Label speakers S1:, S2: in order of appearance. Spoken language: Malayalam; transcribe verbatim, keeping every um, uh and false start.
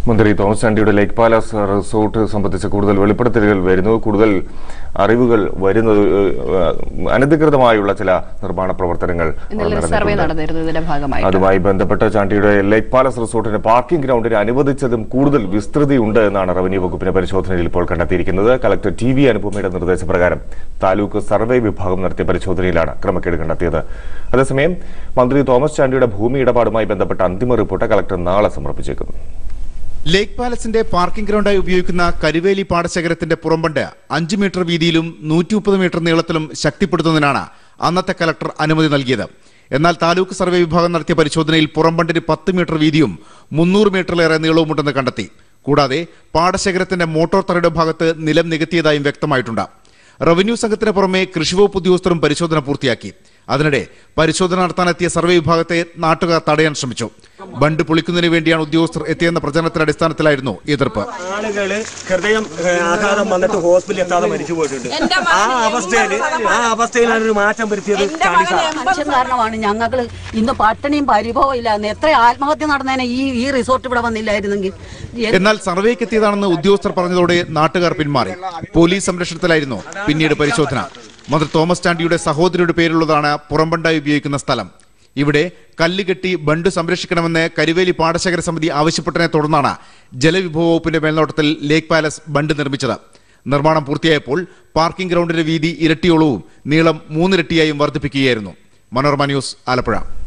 S1: മന്ത്രി തോമസ് ചാണ്ടിയുടെ ലേക്ക് പാലസ് റിസോർട്ട് സംബന്ധിച്ച കൂടുതൽ വെളിപ്പെടുത്തലുകൾ വരുന്നു. കൂടുതൽ അറിവുകൾ വരുന്നത് അനധികൃതമായുള്ള ചില നിർമ്മാണ പ്രവർത്തനങ്ങൾ അതുമായി ബന്ധപ്പെട്ട് ചാണ്ടിയുടെ ലേക്ക് പാലസ് റിസോർട്ടിന്റെ പാർക്കിംഗ് ഗ്രൗണ്ടിന് അനുവദിച്ചതും കൂടുതൽ വിസ്തൃതിയുണ്ട് എന്നാണ് റവന്യൂ വകുപ്പിന്റെ പരിശോധനയിൽ ഇപ്പോൾ കണ്ടെത്തിയിരിക്കുന്നത്. കളക്ടർ ടി വി അനുപമയുടെ നിർദ്ദേശപ്രകാരം താലൂക്ക് സർവേ വിഭാഗം നടത്തിയ പരിശോധനയിലാണ് ക്രമക്കേട് കണ്ടെത്തിയത്. അതേസമയം മന്ത്രി തോമസ് ചാണ്ടിയുടെ ഭൂമി ഇടപാടുമായി ബന്ധപ്പെട്ട അന്തിമ റിപ്പോർട്ട് കളക്ടർ നാളെ സമർപ്പിച്ചേക്കുന്നു.
S2: ലേക്ക് പാലസിന്റെ പാർക്കിംഗ് ഗ്രൗണ്ടായി ഉപയോഗിക്കുന്ന കരുവേലി പാടശേഖരത്തിന്റെ പുറംബണ്ട് അഞ്ച് മീറ്റർ വീതിയിലും നൂറ്റി മുപ്പത് മീറ്റർ നീളത്തിലും ശക്തിപ്പെടുത്തുന്നതിനാണ് അന്നത്തെ കലക്ടർ അനുമതി നൽകിയത്. എന്നാൽ താലൂക്ക് സർവേ വിഭാഗം നടത്തിയ പരിശോധനയിൽ പുറംബണ്ടിന് പത്ത് മീറ്റർ വീതിയും മുന്നൂറ് മീറ്ററിലേറെ നീളവുമുണ്ടെന്ന് കണ്ടെത്തി. കൂടാതെ പാടശേഖരത്തിന്റെ മോട്ടോർ തറയുടെ ഭാഗത്ത് നിലം നികത്തിയതായും വ്യക്തമായിട്ടുണ്ട്. റവന്യൂ സംഘത്തിന് പുറമെ കൃഷിവകുപ്പ് ഉദ്യോഗസ്ഥരും പരിശോധന പൂർത്തിയാക്കി. അതിനിടെ പരിശോധന നടത്താനെത്തിയ സർവേ വിഭാഗത്തെ നാട്ടുകാർ തടയാൻ ശ്രമിച്ചു. ബണ്ട് പൊളിക്കുന്നതിന് വേണ്ടിയാണ് ഉദ്യോഗസ്ഥർ എത്തിയെന്ന പ്രചരണത്തിന്റെ അടിസ്ഥാനത്തിലായിരുന്നു എതിർപ്പ്.
S3: ആളുകള് ഹൃദയം ആഘാതം വന്നിട്ട് ഹോസ്പിറ്റലിൽ എത്താതെ മരിച്ചു പോയിട്ടുണ്ട്. ആ അവസ്ഥയിൽ ആ അവസ്ഥയിലാണ് ഒരു മാറ്റം വരുത്തിയത്.
S4: മനുഷ്യൻ കാരണമാണ് ഞങ്ങൾ ഇന്ന് പട്ടിണിയും പരിഭവം ഇല്ലാന്ന്. എത്ര ആത്മഹത്യ നടന്നേനെ ഈ ഈ റിസോർട്ട് ഇവിടെ വന്നില്ലായിരുന്നെങ്കിൽ.
S2: എന്നാൽ സർവേക്ക് എത്തിയതാണെന്ന് ഉദ്യോഗസ്ഥർ പറഞ്ഞതോടെ നാട്ടുകാർ പിന്മാറി. പോലീസ് സംരക്ഷണത്തിലായിരുന്നു പിന്നീട് പരിശോധന. മന്ത്രി തോമസ് ചാണ്ടിയുടെ സഹോദരിയുടെ പേരിലുള്ളതാണ് പുറംബണ്ടായി ഉപയോഗിക്കുന്ന സ്ഥലം. ഇവിടെ കല്ലുകെട്ടി ബണ്ട് സംരക്ഷിക്കണമെന്ന് കരുവേലി പാടശേഖര സമിതി ആവശ്യപ്പെട്ടതിനെ തുടർന്നാണ് ജലവിഭവ വകുപ്പിന്റെ മേൽനോട്ടത്തിൽ ലേക്ക് പാലസ് ബണ്ട് നിർമ്മിച്ചത്. നിർമ്മാണം പൂർത്തിയായപ്പോൾ പാർക്കിംഗ് ഗ്രൗണ്ടിന്റെ വീതി ഇരട്ടിയോളവും നീളം മൂന്നിരട്ടിയായും വർദ്ധിപ്പിക്കുകയായിരുന്നു. മനോരമ ന്യൂസ്, ആലപ്പുഴ.